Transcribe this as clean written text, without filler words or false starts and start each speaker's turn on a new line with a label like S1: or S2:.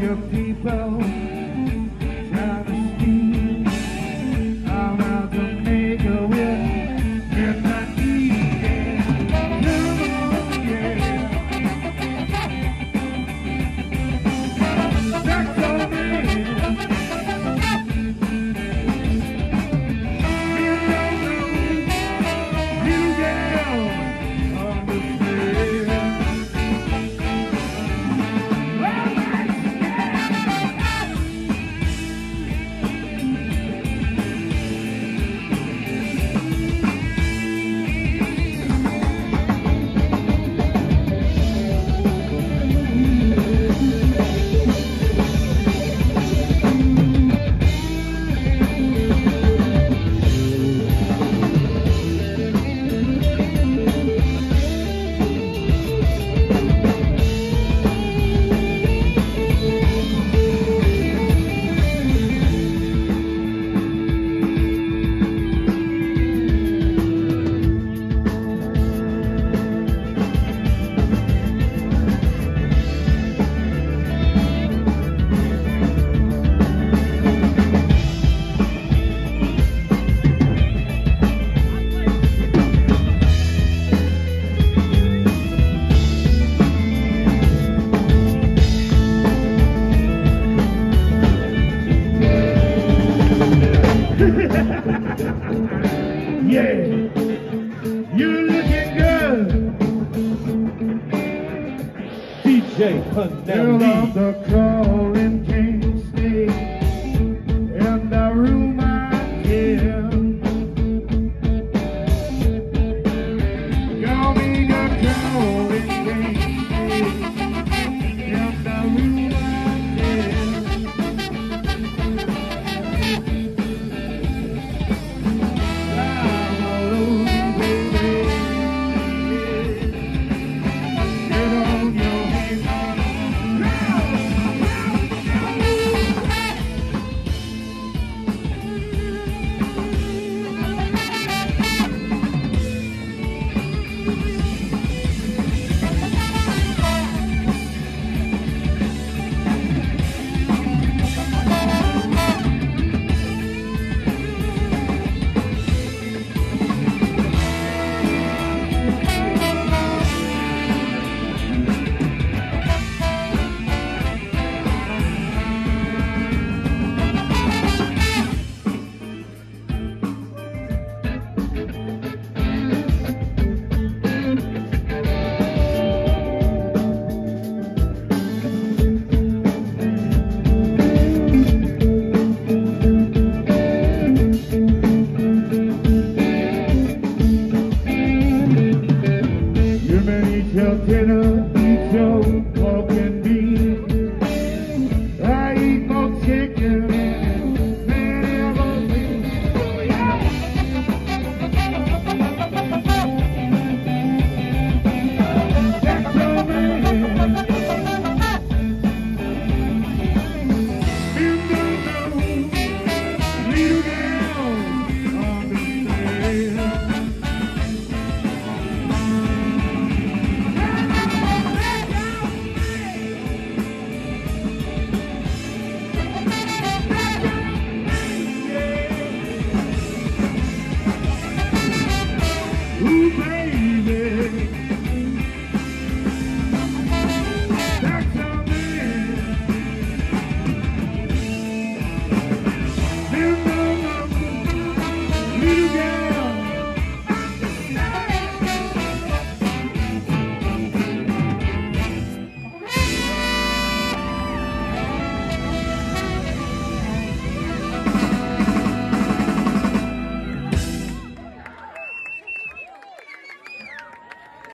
S1: your people trying to steal our house to make a will. If I need it, come on, yeah. That's all it is. You don't know, you don't understand. Yeah, you're looking good.
S2: DJ
S1: Girl, I'm
S2: Hanelli.
S1: the calling king, stay in the room I'm in. Call me the calling king, stay in the room I'm in. Dinner, eat your walking